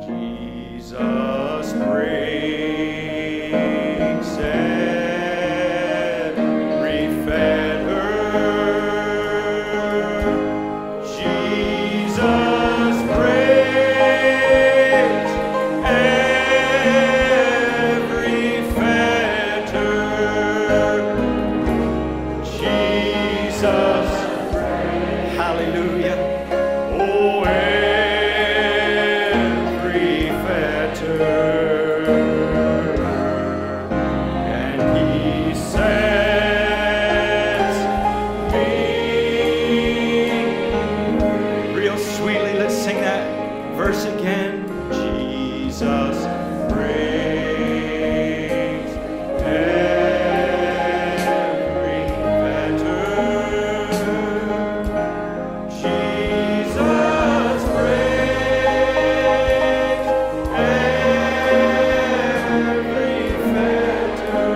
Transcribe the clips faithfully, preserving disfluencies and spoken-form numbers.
Jesus breaks every fetter. Jesus breaks every fetter. Jesus, hallelujah. Oh, every fetter. And he sets me real sweetly. Let's sing that verse again. Jesus breaks every fetter. Jesus breaks every fetter.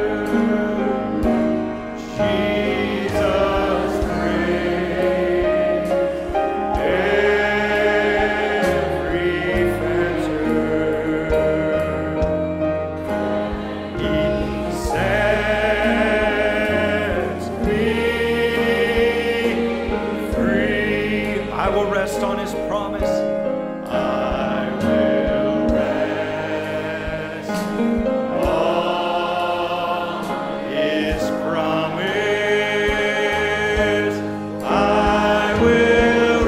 Jesus breaks every fetter. He sets me free. I will rest on his promise. I will rest on his promise. I will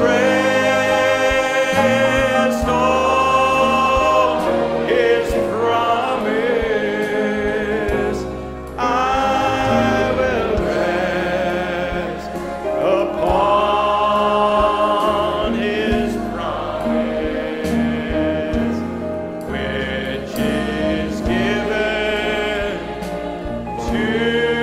rest on his promise. I will rest upon his promise, which is given to